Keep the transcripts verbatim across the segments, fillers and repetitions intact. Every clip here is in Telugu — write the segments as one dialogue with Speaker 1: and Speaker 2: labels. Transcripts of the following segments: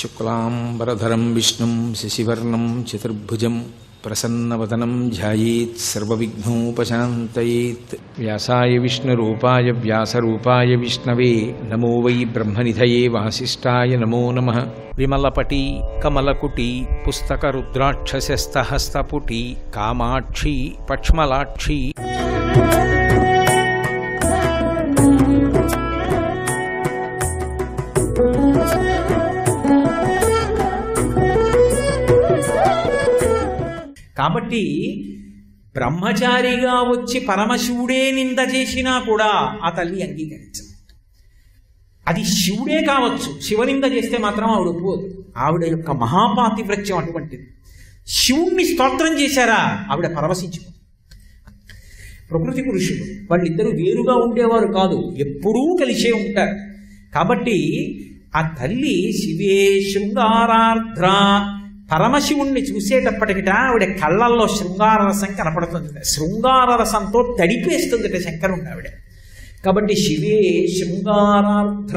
Speaker 1: శుక్లాంబరధరం విష్ణుం శశివర్ణం చతుర్భుజం ప్రసన్నవదనం ధ్యాయేత్ సర్వవిఘ్నోపశాంతయేత్. వ్యాసాయ విష్ణురూపాయ వ్యాసరూపాయ విష్ణవే నమో వై బ్రహ్మనిధయే వాసిష్ఠాయ నమో నమః. విమలపటి కమలకుటి పుస్తకరుద్రాక్షసస్తహస్తపుటి కామాక్షి పక్ష్మలాక్షి
Speaker 2: కాబట్టి బ్రహ్మచారిగా వచ్చి పరమశివుడే నింద చేసినా కూడా ఆ తల్లి అంగీకరించదు. అది శివుడే కావచ్చు, శివనింద చేస్తే మాత్రం ఆవిడ ఒప్పుకోదు. ఆవిడ యొక్క మహాపాతివ్రత్యం అటువంటిది. శివుణ్ణి స్తోత్రం చేశారా ఆవిడ పరవశించుకో. ప్రకృతి పురుషుడు వాళ్ళిద్దరూ వేరుగా ఉండేవారు కాదు, ఎప్పుడూ కలిసే ఉంటారు. కాబట్టి ఆ తల్లి శివే శృంగారార్ధ్ర పరమశివుణ్ణి చూసేటప్పటికిట ఆవిడ కళ్ళల్లో శృంగారరసం కనపడుతుంది. శృంగారరసంతో తడిపేస్తుందిట శంకరుణ్ణి ఆవిడ. కాబట్టి శివే శృంగారార్ధ్ర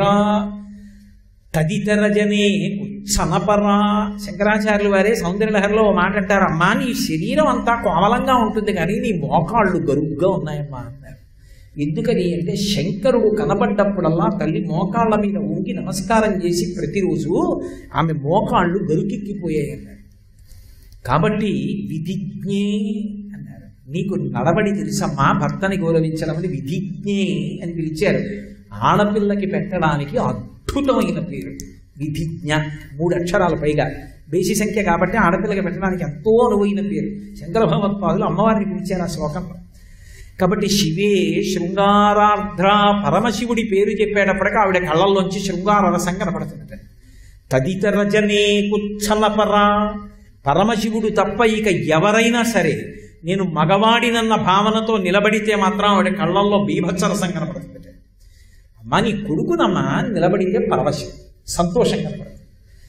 Speaker 2: తదితరజనే సనపరా. శంకరాచార్యులు వారే సౌందర్యలహరిలో ఓ మాట అంటారు, అమ్మా నీ శరీరం అంతా కోమలంగా ఉంటుంది కానీ నీ మోకాళ్ళు గరుగ్గా ఉన్నాయమ్మా అన్నారు. ఎందుకని అంటే శంకరుడు కనబడ్డప్పుడల్లా తల్లి మోకాళ్ళ మీద ఊగి నమస్కారం చేసి ప్రతిరోజు ఆమె మోకాళ్ళు గరుకెక్కిపోయాయి అన్నారు. కాబట్టి విధిజ్ఞే అన్నారు. నీకు నడబడి తెలుసమ్మా, భర్తని గౌరవించడం అని విధిజ్ఞే అని పిలిచారు. ఆడపిల్లకి పెట్టడానికి అద్భుతమైన పేరు విధిజ్ఞ. మూడు అక్షరాల పైగా బేసి సంఖ్య కాబట్టి ఆడపిల్లకి పెట్టడానికి ఎంతో అనువైన పేరు. శంకర భగవత్పాదులు అమ్మవారిని పిలిచారు ఆ శ్లోకంలో. కాబట్టి శివే శృంగారార్ధ్ర పరమశివుడి పేరు చెప్పేటప్పటికీ ఆవిడ కళ్ళల్లోంచి శృంగార రసం కనపడుతుందట. తదితరజనే కుచ్చలపరా పరమశివుడు తప్ప ఇక ఎవరైనా సరే నేను మగవాడినన్న భావనతో నిలబడితే మాత్రం ఆవిడ కళ్ళల్లో బీభత్స రసం కనపడుతుందట. అమ్మా నీ కొడుకునమ్మా నిలబడితే పరవశం సంతోషం కనపడుతుంది.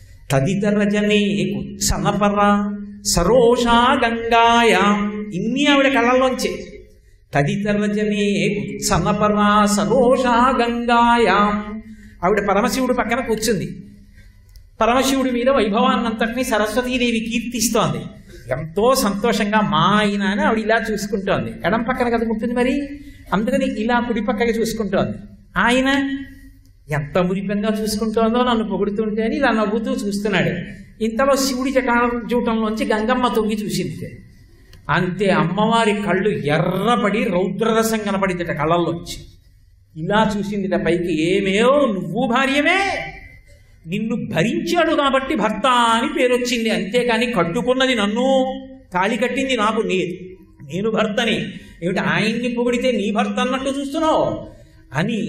Speaker 2: తదితరజనే కుచ్చలపరా సరోషా గంగాయాం ఇన్ని ఆవిడ కళ్ళల్లోంచే. తదితరజనే సన్నపరా సరోషా గంగాయాం ఆవిడ పరమశివుడు పక్కన కూర్చుంది. పరమశివుడి మీద వైభవాన్నంతటినీ సరస్వతీదేవి కీర్తిస్తోంది. ఎంతో సంతోషంగా మా ఆయన అని ఆవిడ ఇలా చూసుకుంటోంది. ఎడం పక్కన కదా ఉంటుంది మరి, అందుకని ఇలా కుడి పక్కగా చూసుకుంటోంది. ఆయన ఎంత మురిపెంగా చూసుకుంటోందో నన్ను పొగుడుతుంటే అని ఇలా నవ్వుతూ చూస్తున్నాడు. ఇంతలో శివుడి జటాజూటంలోంచి గంగమ్మ తొంగి చూసింది. అంతే అమ్మవారి కళ్ళు ఎర్రపడి రౌద్రరసం కనపడిందిట కళ్ళల్లోంచి. ఇలా చూసిందిట పైకి, ఏమేవో నువ్వు భార్యమే, నిన్ను భరించాడు కాబట్టి భర్త అని పేరు వచ్చింది, అంతేకాని కట్టుకున్నది నన్ను, తాళి కట్టింది నాకు, నే నేను భర్తని ఏమిటి ఆయన్ని పొగిడితే నీ భర్త అన్నట్టు చూస్తున్నావు అని.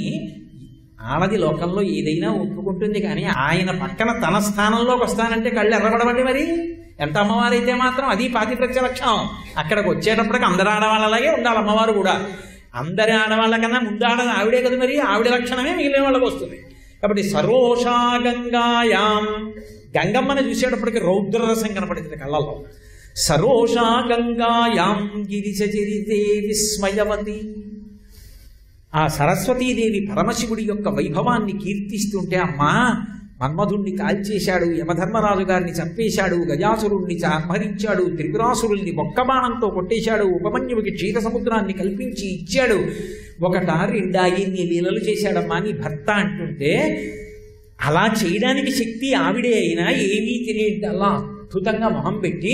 Speaker 2: ఆడది లోకంలో ఏదైనా ఒప్పుకుంటుంది కానీ ఆయన పక్కన తన స్థానంలోకి వస్తానంటే కళ్ళు ఎర్రబడవండి. మరి ఎంత అమ్మవారైతే మాత్రం అది పాతివ్రత్య లక్షణం. అక్కడికి వచ్చేటప్పటికి అందరు ఆడవాళ్ళలాగే ఉండాలి అమ్మవారు కూడా. అందరి ఆడవాళ్ళ కన్నా ముందు ఆడ ఆవిడే కదా మరి, ఆవిడ లక్షణమే మిగిలిన వాళ్ళకి వస్తుంది. కాబట్టి సరోషా గంగాయాం గంగమ్మని చూసేటప్పటికి రౌద్రరసం కనపడింది కళ్ళల్లో. సరోషా గంగాయాం గిరిజ చరితే విస్మయవతి. ఆ సరస్వతీదేవి పరమశివుడి యొక్క వైభవాన్ని కీర్తిస్తుంటే, అమ్మా మన్మధుణ్ణి కాల్చేశాడు, యమధర్మరాజు గారిని చంపేశాడు, గజాసురుణ్ణి అపహరించాడు, త్రిపురాసురుల్ని బొక్కబాణంతో కొట్టేశాడు, ఉపమన్యుడికి క్షీర సముద్రాన్ని కల్పించి ఇచ్చాడు, ఒకట రెండా ఇన్ని లీలలు చేశాడమ్మా నీ భర్త అంటుంటే, అలా చేయడానికి శక్తి ఆవిడే అయినా ఏమీ తినేది అలా అద్భుతంగా మొహం పెట్టి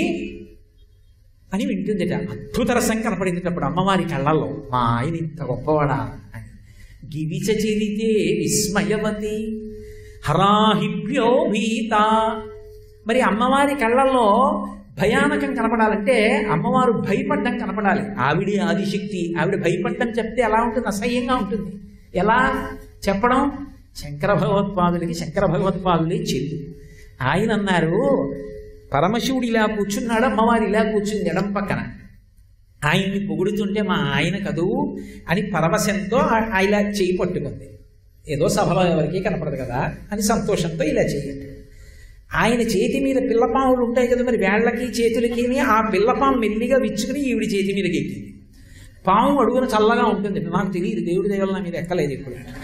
Speaker 2: అని వింటుందిట. అద్భుత రసం కనపడింది అప్పుడు అమ్మవారి కళ్ళల్లో, మా ఆయన ఇంత గొప్పవాడా అని. గిరిచ చరితే విస్మయవతి హరాహిభ్యో భీత. మరి అమ్మవారి కళ్ళల్లో భయానకం కనపడాలంటే అమ్మవారు భయపడ్డం కనపడాలి. ఆవిడే ఆదిశక్తి, ఆవిడ భయపడ్డం చెప్తే ఎలా ఉంటుంది, అసహ్యంగా ఉంటుంది. ఎలా చెప్పడం? శంకర భగవత్పాదులకి శంకర భగవత్పాదులే చెల్లు. ఆయన అన్నారు, పరమశివుడు ఇలా కూర్చున్నాడు, అమ్మవారు ఇలా కూర్చుంది ఎడం పక్కన. ఆయన్ని పొగుడుతుంటే మా ఆయన కదూ అని పరవశంతో ఇలా చేయి పట్టుకుంది. ఏదో సభలో ఎవరికి కనపడదు కదా అని సంతోషంతో ఇలా చేయండి. ఆయన చేతి మీద పిల్లపాములు ఉంటాయి కదా మరి, వేళ్లకి చేతులకి ఆ పిల్లపాము మెల్లిగా విచ్చుకుని ఈవిడి చేతి మీదకి ఎక్కింది. పాము అడుగున చల్లగా ఉంటుంది, నాకు తెలియదు, దేవుడి దేవుళ్ళ మీద ఎక్కలేదు ఇప్పుడు.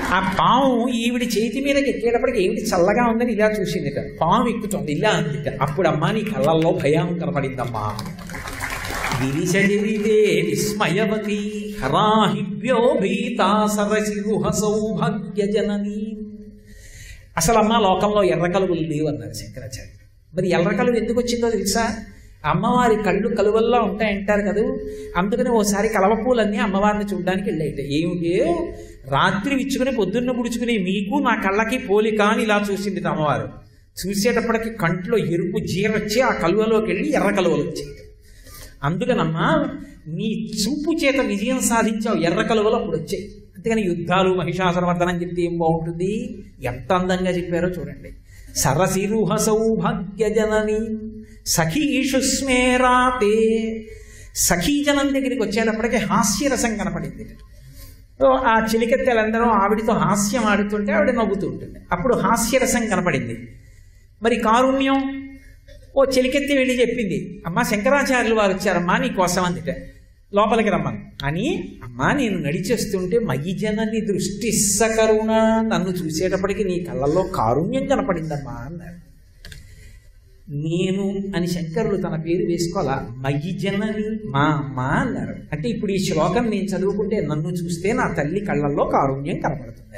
Speaker 2: ఆ పాము ఈవిడి చేతి మీదకి ఎక్కేటప్పటికి ఏమిటి చల్లగా ఉందని ఇలా చూసిందిట. పాము ఎక్కుతుంది ఇలా అందిట. అప్పుడు అమ్మా నీ కళ్ళల్లో భయం కనపడిందమ్మా. గిరిశజరిదే విస్మయవతి హరాహివ్యో భీతా సరసిరుహ సౌభాగ్య జననీ. అసలు అమ్మ లోకంలో ఎర్రకలువలు లేవు అన్నారు శంకరాచార్య. మరి ఎర్రకలువ ఎందుకు వచ్చిందో తెలుసా? అమ్మవారి కళ్ళు కలువల్లా ఉంటాయంటారు కదా, అందుకని ఓసారి కలవపూలన్నీ అమ్మవారిని చూడడానికి వెళ్ళేట. ఏమిటి రాత్రి విచ్చుకుని పొద్దున్న పుడుచుకుని మీకు నా కళ్ళకి పోలిక అని ఇలా చూసింది అమ్మవారు. చూసేటప్పటికి కంట్లో ఎరుపు జీరొచ్చి ఆ కలువలోకి వెళ్ళి ఎర్ర కలువలు వచ్చాయి. అందుకనమ్మా నీ చూపు చేత విజయం సాధించావు, ఎర్ర కలువలు అప్పుడు వచ్చాయి. అంతేగాని యుద్ధాలు మహిషాసురమర్దనం అని చెప్తే ఏం బాగుంటుంది? ఎంత అందంగా చెప్పారో చూడండి. సరసిరుహ సౌభాగ్య జనని సఖీషు స్మేరాతే. సఖీజనం దగ్గరికి వచ్చేటప్పటికీ హాస్యరసం కనపడింది. ఆ చిలికెత్తెలందరూ ఆవిడితో హాస్యం ఆడుతుంటే ఆవిడ నవ్వుతూ ఉంటుంది. అప్పుడు హాస్యరసం కనపడింది. మరి కారుణ్యం ఓ చిలికెత్తి వెళ్ళి చెప్పింది, అమ్మా శంకరాచార్యులు వారు వచ్చారమ్మా నీ కోసం అందుట, లోపలికి రమ్మని అని. అమ్మా నేను నడిచేస్తుంటే మయి జనని దృష్టి సకరుణ, నన్ను చూసేటప్పటికి నీ కళ్ళల్లో కారుణ్యం కనపడిందమ్మా అన్నాడు. నేను అని శంకరులు తన పేరు వేసుకోవాలా, మయి జనని మా అమ్మ అన్నారు. అంటే ఇప్పుడు ఈ శ్లోకం నేను చదువుకుంటే నన్ను చూస్తే నా తల్లి కళ్ళల్లో కారుణ్యం కనపడుతుంది.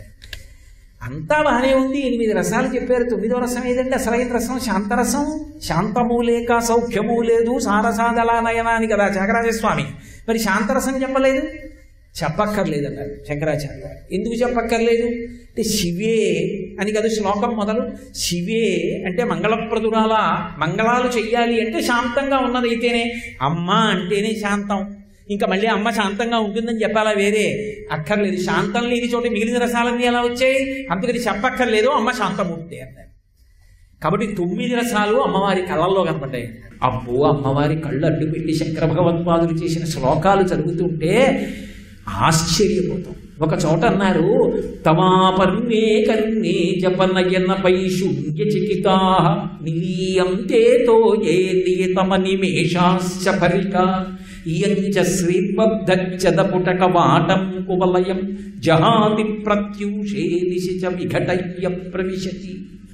Speaker 2: అంతా బాగానే ఉంది. ఎనిమిది రసాలు చెప్పారు. తొమ్మిదో రసం ఏదంటే అసలైన రసం శాంతరసం. శాంతము లేక సౌఖ్యము లేదు సారసాదలా నయన అని కదా త్యాగరాజస్వామి. మరి శాంతరసం చెప్పలేదు, చెప్పక్కర్లేదు అన్నారు శంకరాచార్య గారు. ఎందుకు చెప్పక్కర్లేదు అంటే శివే అని కదా శ్లోకం మొదలు. శివే అంటే మంగళప్రదురాలా, మంగళాలు చెయ్యాలి అంటే శాంతంగా ఉన్నదైతేనే. అమ్మ అంటేనే శాంతం. ఇంకా మళ్ళీ అమ్మ శాంతంగా ఉంటుందని చెప్పాలా? వేరే అక్కర్లేదు. శాంతం లేని చోట మిగిలిన రసాలన్నీ ఎలా వచ్చాయి? అందుకని చెప్పక్కర్లేదు, అమ్మ శాంతమూర్తి అన్నారు. కాబట్టి తొమ్మిది రసాలు అమ్మవారి కళ్ళల్లో కనపడ్డాయి. అబ్బో అమ్మవారి కళ్ళు అడ్డు పెట్టి శంకర భగవత్పాదులు చేసిన శ్లోకాలు చదువుతుంటే ఆశ్చర్యపోతాం. ఒక చోట అన్నారు, తమాపర్ణే కర్ణే జపనయనపై శూన్య చికితా నిలీయంతే తో ఏ నియతమ నిమేషాశ్చ భరిక ఇయంచ శ్రీబద్ధచ్చదపుటక వాటం కువలయం జహాతి ప్రత్యూషే దిశ విఘటయ్య ప్రవిశతి.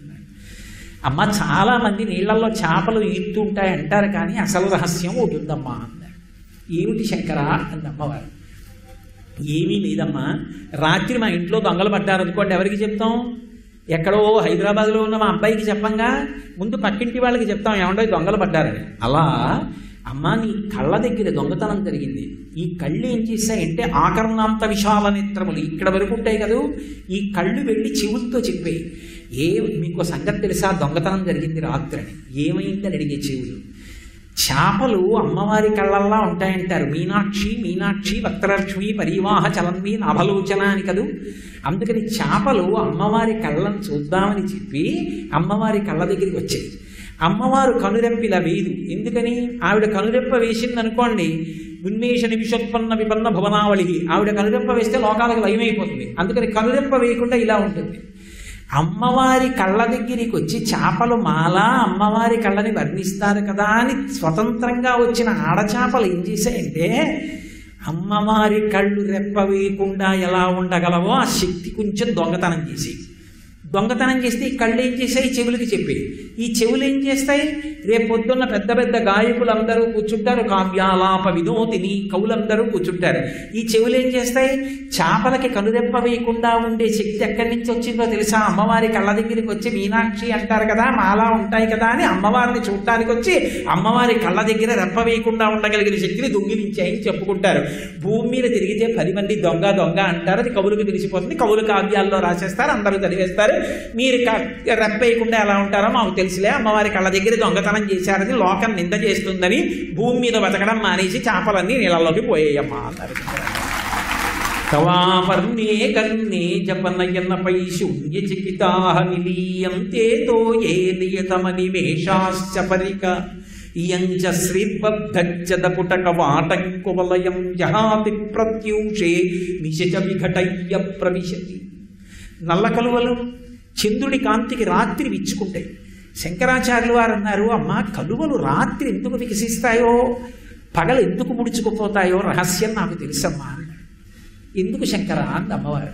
Speaker 2: అమ్మ చాలా మంది నీళ్లలో చేపలు ఈత్తుంటాయి అంటారు, కానీ అసలు రహస్యం ఒకటి ఉందమ్మా అన్నారు. ఏమిటి శంకరా అంది అమ్మవారు. ఏమీ లేదమ్మా, రాత్రి మా ఇంట్లో దొంగలు పడ్డారనుకోండి, ఎవరికి చెప్తాం? ఎక్కడో హైదరాబాద్లో ఉన్న మా అబ్బాయికి చెప్పంగా ముందు పక్కింటి వాళ్ళకి చెప్తాం ఏమండో దొంగలు పడ్డారని. అలా అమ్మ నీ కళ్ళ దగ్గర దొంగతనం జరిగింది. ఈ కళ్ళు ఏం చేశాయంటే ఆకర్ణాంత విశాల నేత్రములు ఇక్కడ వరకు ఉంటాయి కదా, ఈ కళ్ళు వెళ్ళి చెవులతో చెప్పాయి, ఏ మీకు సంగతి తెలుసా దొంగతనం జరిగింది రాత్రని. ఏమైందని అడిగే చెవులు. చేపలు అమ్మవారి కళ్ళల్లా ఉంటాయంటారు. మీనాక్షి మీనాక్షి వక్రలక్ష్మి పరివాహ చలన్మి నాభలోచన అని కదూ. అందుకని చేపలు అమ్మవారి కళ్ళను చూద్దామని చెప్పి అమ్మవారి కళ్ళ దగ్గరికి వచ్చాయి. అమ్మవారు కనురెప్పిలా వేయదు. ఎందుకని? ఆవిడ కనురెప్ప వేసింది అనుకోండి, ఉన్మేష నిమిషోత్పన్న విపన్న భువనావళి, ఆవిడ కనురెప్ప వేస్తే లోకాలకు లయమైపోతుంది. అందుకని కనురెప్ప వేయకుండా ఇలా ఉంటుంది. అమ్మవారి కళ్ళ దగ్గరికి వచ్చి చేపలు మాలా అమ్మవారి కళ్ళని వర్ణిస్తారు కదా అని స్వతంత్రంగా వచ్చిన ఆడచేపలు ఏం చేశాయంటే అమ్మవారి కళ్ళు రెప్ప వేయకుండా ఎలా ఉండగలవో ఆ శక్తి కొంచెం దొంగతనం చేసి దొంగతనం చేస్తే ఈ కళ్ళు ఏం చేస్తాయి? చెవులకి చెప్పి ఈ చెవులు ఏం చేస్తాయి? రేపు పొద్దున్న పెద్ద పెద్ద గాయకులందరూ కూర్చుంటారు, కావ్యాలాప వినోదిని కవులందరూ కూర్చుంటారు. ఈ చెవులు ఏం చేస్తాయి? చేపలకి కనురెప్ప వేయకుండా ఉండే శక్తి ఎక్కడి నుంచి వచ్చిందో తెలుసా? అమ్మవారి కళ్ళ దగ్గరికి వచ్చి మీనాక్షి అంటారు కదా, మాలా ఉంటాయి కదా అని అమ్మవారిని చూడటానికి వచ్చి అమ్మవారి కళ్ళ దగ్గర రెప్ప వేయకుండా ఉండగలిగిన శక్తిని దొంగిలించాయని చెప్పుకుంటారు. భూమి మీద తిరిగితే పది మంది దొంగ దొంగ అంటారు, అది కవులకు తెలిసిపోతుంది. కవులు కావ్యాల్లో రాసేస్తారు, అందరూ చదివేస్తారు. మీరు రెప్పేయకుండా ఎలా ఉంటారో మాకు తెలుసులే, అమ్మవారి కళ్ళ దగ్గర దొంగతనం చేశారని లోకం నింద చేస్తుందని భూమి మీద బతకడం మానేసి చేపలన్నీ నీళ్ళలోకి పోయేయమ్మా అన్నారు. తవాపర్ణే కర్ణే జపనయనపై శూన్య చికితా నిలీయంతే తో ఏ నియతమనిమేషాశ్చ పరిక ఇయంచ శ్రీబద్ధచ్చదపుటక వాటం కువలయం జహాతి ప్రత్యూషే నిశచ విఘటయ్య ప్రవిశతి. నల్ల కలువలు చంద్రుడి కాంతికి రాత్రి విచ్చుకుంటాయి. శంకరాచార్యులు వారు అన్నారు, అమ్మ కలువలు రాత్రి ఎందుకు వికసిస్తాయో పగలు ఎందుకు ముడుచుకుపోతాయో రహస్యం నాకు తెలుసమ్మా అన్నాడు. ఎందుకు శంకర అంది అమ్మవారు.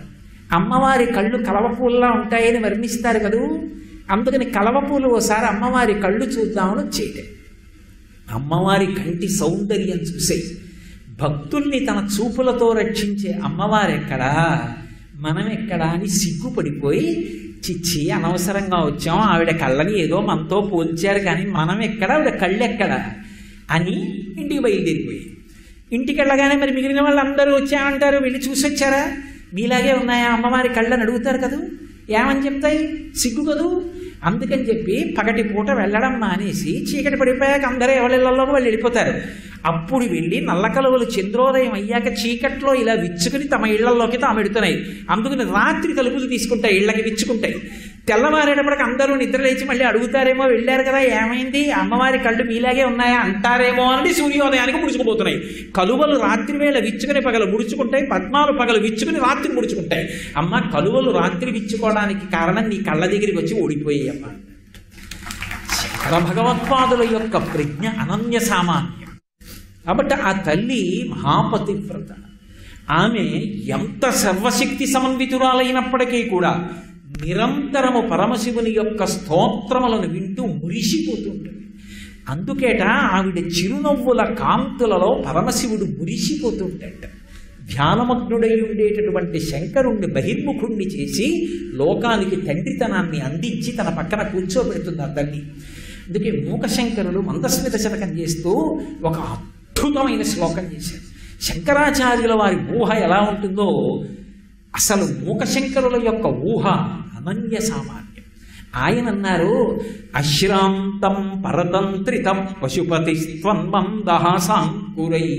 Speaker 2: అమ్మవారి కళ్ళు కలవపూల్లా ఉంటాయని వర్ణిస్తారు కదూ. అందుకని కలవపూలు ఓసారి అమ్మవారి కళ్ళు చూద్దామని వచ్చేయటం. అమ్మవారి కంటి సౌందర్యం చూసే భక్తుల్ని తన చూపులతో రక్షించే అమ్మవారు ఎక్కడా, మనం ఎక్కడా అని సిగ్గుపడిపోయి, చిచ్చి అనవసరంగా వచ్చాం, ఆవిడ కళ్ళని ఏదో మనతో పోల్చారు కానీ మనం ఎక్కడ, ఆవిడ కళ్ళు ఎక్కడ అని ఇంటికి బయలుదేరిపోయి, ఇంటికి వెళ్ళగానే మరి మిగిలిన వాళ్ళు అందరూ వచ్చామంటారు, వెళ్ళి చూసి వచ్చారా, మీలాగే ఉన్నాయా అమ్మవారి కళ్ళని అడుగుతారు కదూ. ఏమని చెప్తాయి? సిగ్గు కదూ. అందుకని చెప్పి పగటి పూట వెళ్ళడం మానేసి చీకటి పడిపోయాక అందరూ ఎవరిళ్లలోకి వాళ్ళు వెళ్ళిపోతారు. అప్పుడు వెళ్ళి నల్లకలువలు చంద్రోదయం అయ్యాక చీకట్లో ఇలా విచ్చుకుని తమ ఇళ్లలోకి తాము ఎడుతున్నాయి. అందుకని రాత్రి తలుపులు తీసుకుంటాయి, ఇళ్ళకి విచ్చుకుంటాయి. తెల్లవారేటప్పటికి అందరూ నిద్రలేచి మళ్ళీ అడుగుతారేమో, వెళ్ళారు కదా ఏమైంది, అమ్మవారి కళ్ళు మీలాగే ఉన్నాయా అంటారేమో అని సూర్యోదయానికి ముడుచుకుపోతున్నాయి. కలువలు రాత్రి వేళ విచ్చుకుని పగలు ముడుచుకుంటాయి, పద్మాలు పగలు విచ్చుకుని రాత్రి ముడుచుకుంటాయి. అమ్మ కలువలు రాత్రి విచ్చుకోవడానికి కారణం నీ కళ్ళ దగ్గరికి వచ్చి ఓడిపోయాయి అమ్మ. శంకర భగవత్పాదుల యొక్క ప్రజ్ఞ అనన్య సామాన్యం. కాబట్టి ఆ తల్లి మహాపతివ్రత. ఆమె ఎంత సర్వశక్తి సమన్వితురాలైనప్పటికీ కూడా నిరంతరము పరమశివుని యొక్క స్తోత్రములను వింటూ మురిసిపోతుంటుంది. అందుకేట ఆవిడ చిరునవ్వుల కాంతులలో పరమశివుడు మురిసిపోతుంటాట. ధ్యానమగ్నుడై ఉండేటటువంటి శంకరుణ్ణి బహిర్ముఖుణ్ణి చేసి లోకానికి తండ్రితనాన్ని అందించి తన పక్కన కూర్చోబెడుతుంది ఆ తల్లి. అందుకే మూకశంకరులు మందస్మిత శతకం చేస్తూ ఒక అద్భుతమైన శ్లోకం చేశారు. శంకరాచార్యుల వారి ఊహ ఎలా ఉంటుందో, అసలు మూకశంకరుల యొక్క ఊహ అనన్య సామాన్యం. ఆయన అన్నారు, అశ్రాంతం పరతంత్రిత పశుపతి త్వన్మందహాసాంకురై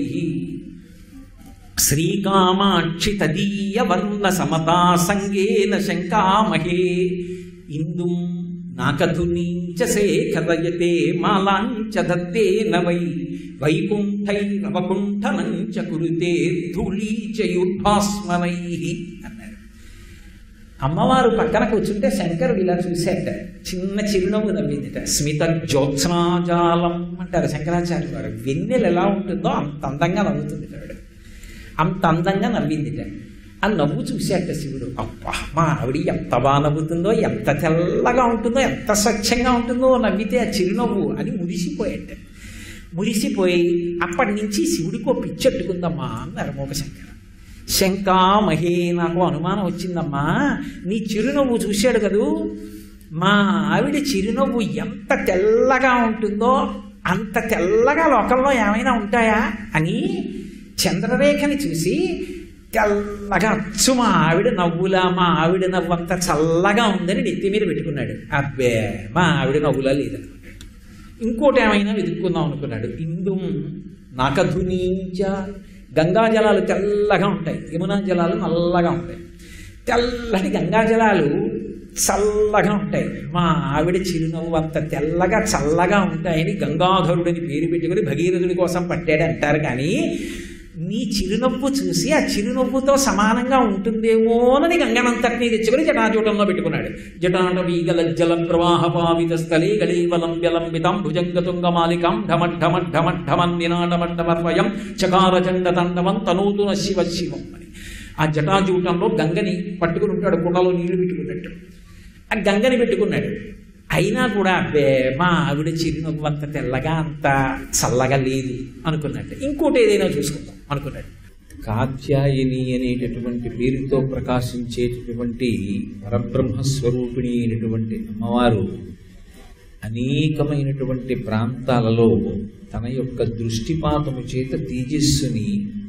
Speaker 2: శ్రీకామాక్షి తదీయ వర్ణ సమతా సంగేన శంకామహే ఇందుం నాకధునీంచ శేఖరయతే మాలాంచ దత్తేన వై వైకుంఠైరవకుంఠనంచ కురుతే ధూళీచయుర్భాస్మనై అన్నారు. అమ్మవారు పక్కన కూర్చుంటే శంకరుడు ఇలా చూసేట, చిన్న చిరునవ్వు నవ్విందిట. స్మిత జ్యోత్స్నాజాలం అంటారు శంకరాచార్య వారు. వెన్నెలు ఎలా ఉంటుందో అంత అందంగా నవ్వుతుంది ఆవిడ, అంత అందంగా నవ్విందిట. ఆ నవ్వు చూసేట శివుడు, అబ్బా మా ఆవిడ ఎంత బాగా నవ్వుతుందో, ఎంత తెల్లగా ఉంటుందో, ఎంత స్వచ్ఛంగా ఉంటుందో నవ్వితే ఆ చిరునవ్వు అని మురిసిపోయేట. మురిసిపోయి అప్పటి నుంచి శివుడికో పిచ్చెట్టుకుందమ్మా అన్నారు మూకశంకర. శంకామహే, నాకు అనుమానం వచ్చిందమ్మా, నీ చిరునవ్వు చూశాడు కదూ, మా ఆవిడ చిరునవ్వు ఎంత తెల్లగా ఉంటుందో అంత తెల్లగా లోకంలో ఏమైనా ఉంటాయా అని చంద్రరేఖని చూసి తెల్లగా అచ్చు మా ఆవిడ నవ్వులా, మా ఆవిడ నవ్వు అంత చల్లగా ఉందని నెత్తి మీద పెట్టుకున్నాడు. అబ్బే మా ఆవిడ నవ్వులా లేదనుకున్నాడు. ఇంకోటి ఏమైనా వెతుక్కుందాం అనుకున్నాడు. ఇందు నాకధునీంచ, గంగా జలాలు తెల్లగా ఉంటాయి, యమునా జలాలు నల్లగా ఉంటాయి. తెల్లటి గంగా జలాలు చల్లగా ఉంటాయి, మా ఆవిడ చిరునవ్వు అంత తెల్లగా చల్లగా ఉంటాయని గంగాధరుడిని పేరు పెట్టుకుని భగీరథుడి కోసం పట్టాడు అంటారు. కానీ నీ చిరునవ్వు చూసి ఆ చిరునవ్వుతో సమానంగా ఉంటుందేమోనని గంగనంతటినీ తెచ్చుకొని జటాజూటంలో పెట్టుకున్నాడు. జటాటవీగలజ్జల ప్రవాహ పావిత స్థలే గళీవలంబ్యలంబితం భుజంగతుంగమాలికం ఢమఢమఢమఢమన్నినాటమడ్డమర్వయం చకారచండ తండవం తనూతున శివ శివం అని ఆ జటాజూటంలో గంగని పట్టుకుని ఉంటాడు, కుండలో నీళ్లు పెట్టుకున్నట్టు. ఆ గంగని పెట్టుకున్నాడు. అయినా కూడా అబ్బే మా ఆవిడ చిరునవ్వు అంత తెల్లగా అంత చల్లగా లేదు అనుకున్నట్టు. ఇంకోటి ఏదైనా చూసుకుందాం అనుకున్నాడు. కాత్యాయని అనేటటువంటి పేరుతో ప్రకాశించేటటువంటి పరబ్రహ్మస్వరూపిణి అయినటువంటి అమ్మవారు అనేకమైనటువంటి ప్రాంతాలలో తన యొక్క దృష్టిపాతము చేత తేజస్సుని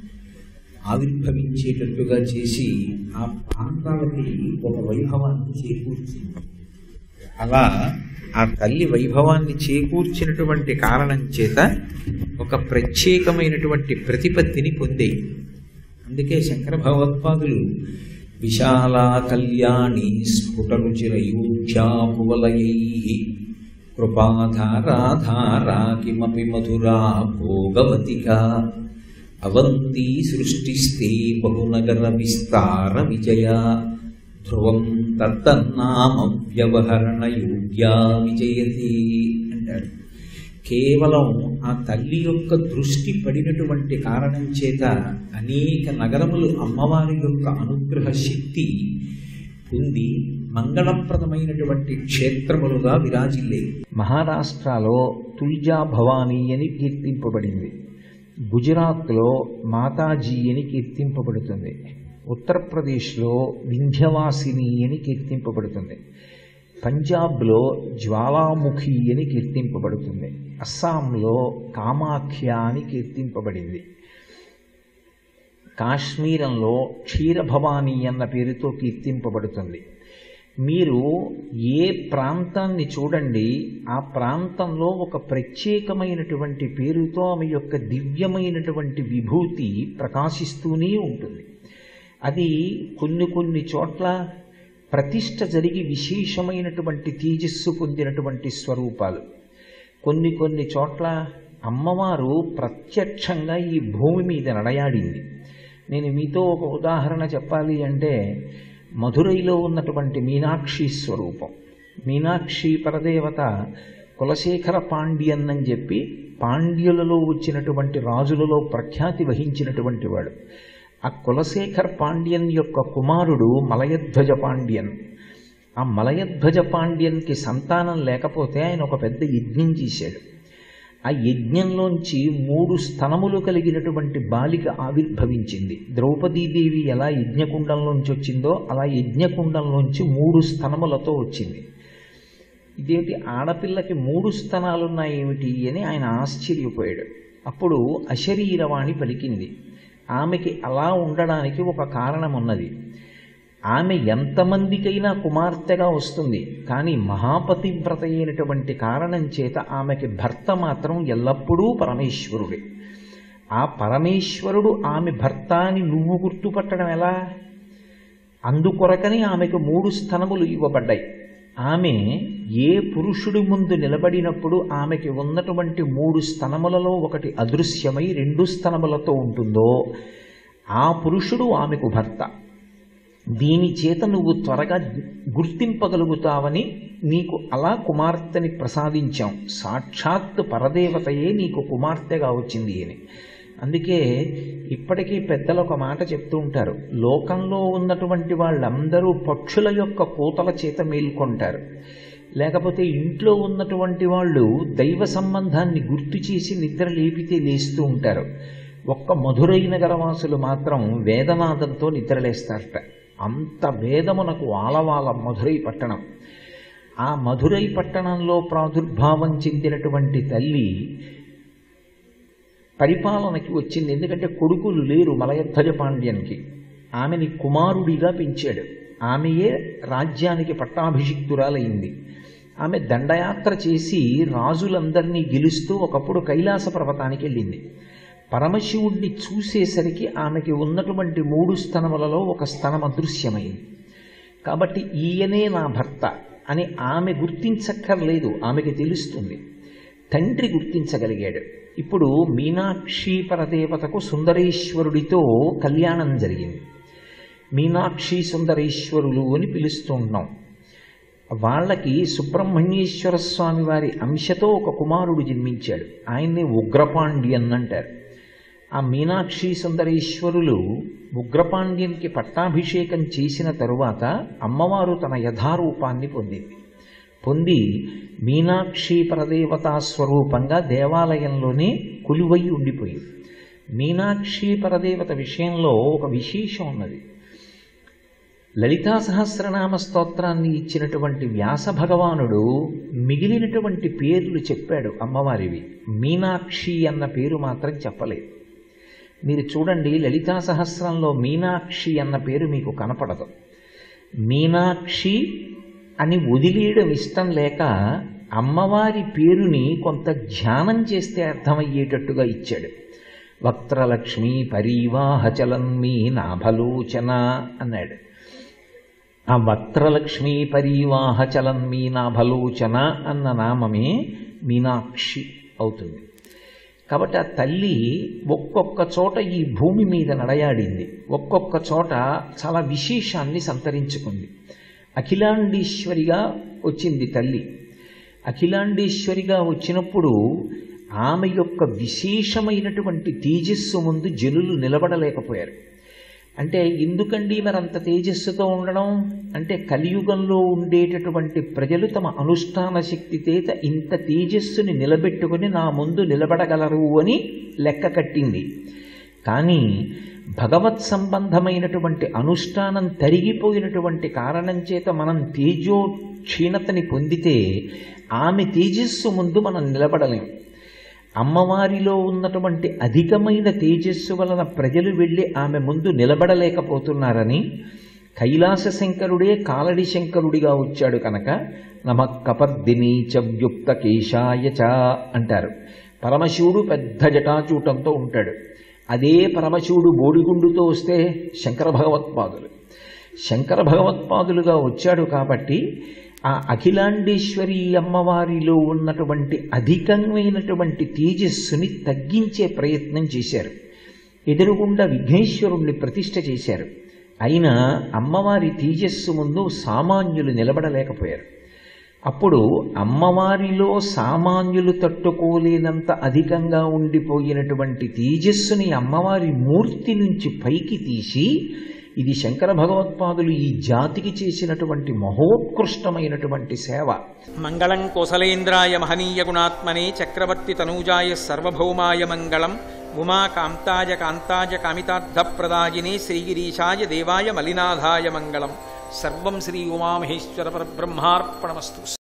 Speaker 2: ఆవిర్భవించేటట్టుగా చేసి ఆ ప్రాంతాలకి ఒక వైభవాన్ని చేకూర్చింది. అలా ఆ తల్లి వైభవాన్ని చేకూర్చినటువంటి కారణం చేత ఒక ప్రత్యేకమైనటువంటి ప్రతిపత్తిని పొందేయి. అందుకే శంకర భగవత్పాదులు విశాలా కళ్యాణి స్ఫుటరుచిరయోధ్యాపువలయై కృపాధారాధారా కిమపి మధురా భోగవతికా అవంతి సృష్టిస్తే బహునగర విస్తార విజయ ధ్రువం తత్తన్నామ వ్యవహరణ యోగ్యా విజయతి అంటాడు. కేవలం ఆ తల్లి యొక్క దృష్టి పడినటువంటి కారణం చేత అనేక నగరములు అమ్మవారి యొక్క అనుగ్రహ శక్తి పొంది మంగళప్రదమైనటువంటి క్షేత్రములుగా విరాజిల్లే. మహారాష్ట్రలో తుల్జా భవానీ అని కీర్తింపబడింది. గుజరాత్లో మాతాజీ అని కీర్తింపబడుతుంది. ఉత్తరప్రదేశ్లో వింధ్యవాసిని అని కీర్తింపబడుతుంది. పంజాబ్లో జ్వాలాముఖి అని కీర్తింపబడుతుంది. అస్సాంలో కామాఖ్య అని కీర్తింపబడింది. కాశ్మీరంలో క్షీరభవాని అన్న పేరుతో కీర్తింపబడుతుంది. మీరు ఏ ప్రాంతాన్ని చూడండి, ఆ ప్రాంతంలో ఒక ప్రత్యేకమైనటువంటి పేరుతో ఆమె యొక్క దివ్యమైనటువంటి విభూతి ప్రకాశిస్తూనే ఉంటుంది. అది కొన్ని కొన్ని చోట్ల ప్రతిష్ఠ జరిగి విశేషమైనటువంటి తేజస్సు పొందినటువంటి స్వరూపాలు, కొన్ని కొన్ని చోట్ల అమ్మవారు ప్రత్యక్షంగా ఈ భూమి మీద నడయాడింది. నేను మీతో ఒక ఉదాహరణ చెప్పాలి అంటే, మధురైలో ఉన్నటువంటి మీనాక్షి స్వరూపం. మీనాక్షి పరదేవత కులశేఖర పాండ్యన్ అని చెప్పి పాండ్యులలో వచ్చినటువంటి రాజులలో ప్రఖ్యాతి వహించినటువంటి వాడు. ఆ కులశేఖర్ పాండ్యన్ యొక్క కుమారుడు మలయధ్వజ పాండ్యన్. ఆ మలయధ్వజ పాండ్యన్కి సంతానం లేకపోతే ఆయన ఒక పెద్ద యజ్ఞం చేశాడు. ఆ యజ్ఞంలోంచి మూడు స్తనములు కలిగినటువంటి బాలిక ఆవిర్భవించింది. ద్రౌపదీదేవి ఎలా యజ్ఞకుండంలోంచి వచ్చిందో అలా యజ్ఞకుండంలోంచి మూడు స్తనములతో వచ్చింది. ఇదేమిటి, ఆడపిల్లకి మూడు స్తనాలున్నాయేమిటి అని ఆయన ఆశ్చర్యపోయాడు. అప్పుడు అశరీరవాణి పలికింది. ఆమెకి అలా ఉండడానికి ఒక కారణం ఉన్నది. ఆమె ఎంతమందికైనా కుమార్తెగా వస్తుంది, కానీ మహాపతివ్రత అయినటువంటి కారణం చేత ఆమెకి భర్త మాత్రం ఎల్లప్పుడూ పరమేశ్వరుడే. ఆ పరమేశ్వరుడు ఆమె భర్త అని నువ్వు గుర్తుపట్టడం ఎలా? అందుకొరకని ఆమెకు మూడు స్తనములు ఇవ్వబడ్డాయి. ఆమె ఏ పురుషుడి ముందు నిలబడినప్పుడు ఆమెకి ఉన్నటువంటి మూడు స్తనములలో ఒకటి అదృశ్యమై రెండు స్తనములతో ఉంటుందో ఆ పురుషుడు ఆమెకు భర్త. దీని చేత నువ్వు త్వరగా గుర్తింపగలుగుతావని నీకు అలా కుమార్తెని ప్రసాదించాం. సాక్షాత్ పరదేవతయే నీకు కుమార్తెగా వచ్చింది అని. అందుకే ఇప్పటికీ పెద్దలు ఒక మాట చెప్తూ ఉంటారు, లోకంలో ఉన్నటువంటి వాళ్ళందరూ పక్షుల యొక్క కూతల చేత మేల్కొంటారు, లేకపోతే ఇంట్లో ఉన్నటువంటి వాళ్ళు దైవ సంబంధాన్ని గుర్తు చేసి నిద్ర లేపితే లేస్తూ ఉంటారు. ఒక్క మధురై నగరవాసులు మాత్రం వేదనాదంతో నిద్రలేస్తారట. అంత వేదమునకు ఆలవాల మధురై పట్టణం. ఆ మధురై పట్టణంలో ప్రాదుర్భావం చెందినటువంటి తల్లి పరిపాలనకి వచ్చింది. ఎందుకంటే కొడుకులు లేరు మలయధ్వజ పాండ్యన్కి. ఆమెని కుమారుడిగా పెంచాడు. ఆమెయే రాజ్యానికి పట్టాభిషిక్తురాలైంది. ఆమె దండయాత్ర చేసి రాజులందరినీ గెలుస్తూ ఒకప్పుడు కైలాస పర్వతానికి వెళ్ళింది. పరమశివుణ్ణి చూసేసరికి ఆమెకి ఉన్నటువంటి మూడు స్తనములలో ఒక స్తనం అదృశ్యమైంది. కాబట్టి ఈయనే నా భర్త అని ఆమె గుర్తించక్కర్లేదు, ఆమెకి తెలుస్తుంది. తండ్రి గుర్తించగలిగాడు. ఇప్పుడు మీనాక్షి పరదేవతకు సుందరేశ్వరుడితో కళ్యాణం జరిగింది. మీనాక్షి సుందరేశ్వరులు అని పిలుస్తూ ఉన్నాం. వాళ్ళకి సుబ్రహ్మణ్యేశ్వర స్వామి వారి అంశతో ఒక కుమారుడు జన్మించాడు. ఆయన్ని ఉగ్రపాండ్యన్ అంటారు. ఆ మీనాక్షి సుందరేశ్వరులు ఉగ్రపాండ్యన్కి పట్టాభిషేకం చేసిన తరువాత అమ్మవారు తన యథారూపాన్ని పొందింది. పొంది మీనాక్షి పరదేవతా స్వరూపంగా దేవాలయంలోనే కొలువై ఉండిపోయింది. మీనాక్షి పరదేవత విషయంలో ఒక విశేషం ఉన్నది. లలితా సహస్రనామ స్తోత్రాన్ని ఇచ్చినటువంటి వ్యాస భగవానుడు మిగిలినటువంటి పేర్లు చెప్పాడు అమ్మవారివి. మీనాక్షి అన్న పేరు మాత్రం చెప్పలేదు. మీరు చూడండి, లలితా సహస్రంలో మీనాక్షి అన్న పేరు మీకు కనపడదు. మీనాక్షి అని వదిలేయడం ఇష్టం లేక అమ్మవారి పేరుని కొంత ధ్యానం చేస్తే అర్థమయ్యేటట్టుగా ఇచ్చాడు. వక్త్రలక్ష్మి పరీవాహచలన్మీ నాభలోచన అన్నాడు. ఆ వక్త్రలక్ష్మి పరీవాహచలన్మీ నాభలోచన అన్న నామమే మీనాక్షి అవుతుంది. కాబట్టి ఆ తల్లి ఒక్కొక్క చోట ఈ భూమి మీద నడయాడింది, ఒక్కొక్క చోట చాలా విశేషాన్ని సంతరించుకుంది. అఖిలాండీశ్వరిగా వచ్చింది తల్లి. అఖిలాండేశ్వరిగా వచ్చినప్పుడు ఆమె యొక్క విశేషమైనటువంటి తేజస్సు ముందు జనులు నిలబడలేకపోయారు. అంటే ఎందుకండి మరి అంత తేజస్సుతో ఉండడం అంటే, కలియుగంలో ఉండేటటువంటి ప్రజలు తమ అనుష్ఠాన శక్తి చేత ఇంత తేజస్సుని నిలబెట్టుకుని నా ముందు నిలబడగలరు అని లెక్క కట్టింది. కానీ భగవత్ సంబంధమైనటువంటి అనుష్ఠానం తరిగిపోయినటువంటి కారణం చేత మనం తేజో క్షీణతని పొందితే ఆమె తేజస్సు ముందు మనం నిలబడలేం. అమ్మవారిలో ఉన్నటువంటి అధికమైన తేజస్సు వలన ప్రజలు వెళ్ళి ఆమె ముందు నిలబడలేకపోతున్నారని కైలాస శంకరుడే కాలడి శంకరుడిగా వచ్చాడు కనుక నమ కపర్దిని చ వ్యుక్త కేశాయ చ అంటారు. పరమశివుడు పెద్ద జటాచూటంతో ఉంటాడు. అదే పరమశివుడు బోడిగుండుతో వస్తే శంకర భగవత్పాదులు శంకర భగవత్పాదులుగా వచ్చాడు. కాబట్టి ఆ అఖిలాండేశ్వరి అమ్మవారిలో ఉన్నటువంటి అధికమైనటువంటి తేజస్సుని తగ్గించే ప్రయత్నం చేశారు. ఎదురుగుండా విఘ్నేశ్వరుణ్ణి ప్రతిష్ఠ చేశారు. అయినా అమ్మవారి తేజస్సు ముందు సామాన్యులు నిలబడలేకపోయారు. అప్పుడు అమ్మవారిలో సామాన్యులు తట్టుకోలేనంత అధికంగా ఉండిపోయినటువంటి తేజస్సుని అమ్మవారి మూర్తి నుంచి పైకి తీసి, ఇది శంకర భగవత్పాదులు ఈ జాతికి చేసినటువంటి మహోత్కృష్టమైనటువంటి సేవ.
Speaker 1: మంగళం కోసలేంద్రాయ మహనీయ గుణాత్మనే చక్రవర్తి తనూజాయ సర్వభౌమాయ మంగళం. ఉమా కాంతాయ కాంతాయ కామితార్థప్రదాయినే శ్రీగిరీశాయ దేవాయ మలినాథాయ మంగళం. సర్వం శ్రీ ఉమామహేశ్వర పరబ్రహ్మార్పణమస్తు.